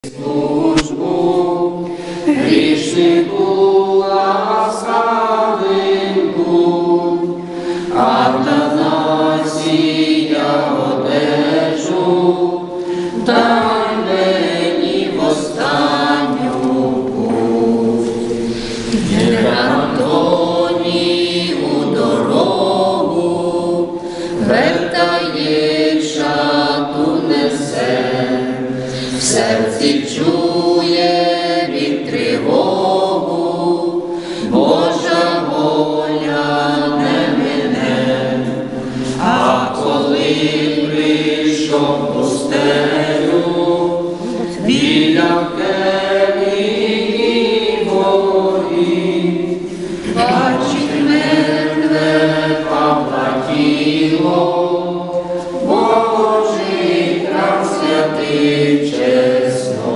Службу грішнику ласкавим будь, а та нація одежу дай мені в останню путь. Антоній у дорогу вертає, шату несе, в серці чує він тривогу, Божа воля не мине. А коли прийшов у стелю, біля келії горі, бачить мертве Павла тіло, Божий храм святий чесно.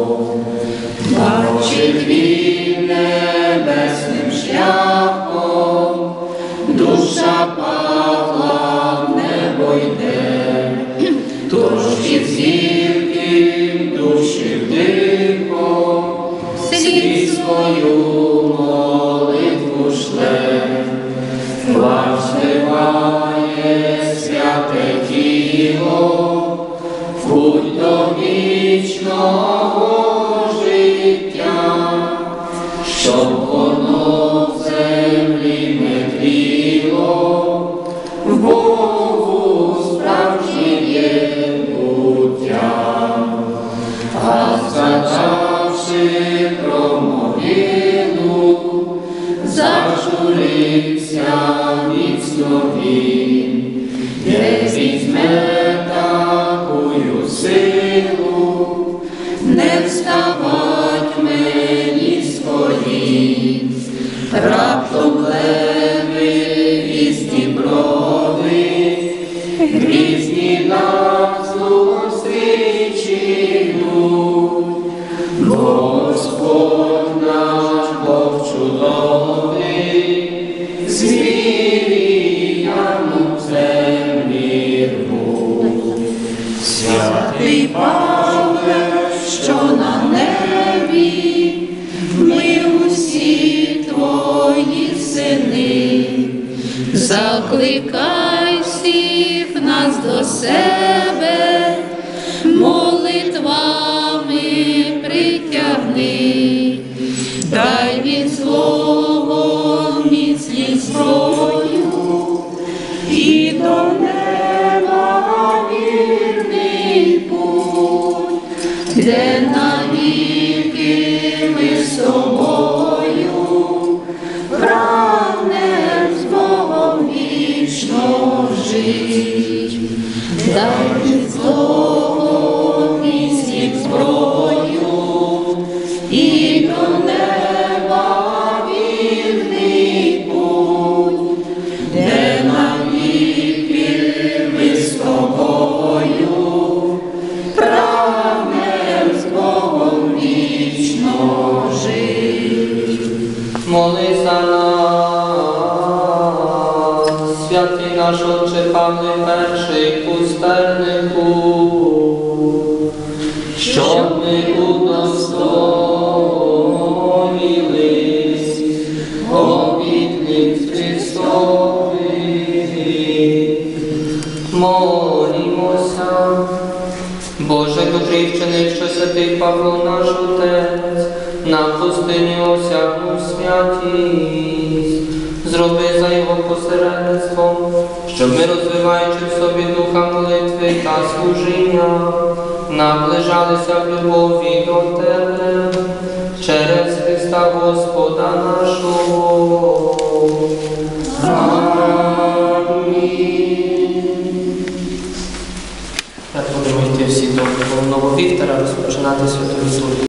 Бачить він небесним шляхом, душа Павла в небо йде, тож із гірким душі вдихом слід свою молитву шле. Плач зливає святе тіло, путь до вічного життя, щоб воно в землі не тліло, в Богу справжнє буття. А згадавши про могилу, зажурився міцно він, де візьме такую силу, не вставать мені з колін. Раптом леви із Дніпрови, грізні нас зустріч ідуть. Господь наш Бог чудовий, звірям в землі рвуть. Святий Павле, що на небі, ми усі твої сини, закликай всіх нас до себе, молитвами притягни, дай від свого міцні зброю і до неба вірний путь, де навіки ми з тобою прагнем з Богом вічно жить. Дай від злого міцні зброю і до неба вірний путь, де навіки ми з тобою прагнем з Богом вічно жить. Моли за нас, святий наш Отче Павле перший пустельнику, щоб ми удостоїлись обітниць Христових. Молімося. Боже, котрий вчинив, що святий Павло наш Отець на пустині осягнув святість, зроби за його посередництвом, щоб ми, розвиваючи в собі духа молитви та служіння, наближалися в любові до Тебе через Христа Господа нашого. Амінь. Так будемо йти всі до головного Віктора, розпочинати святу літургію.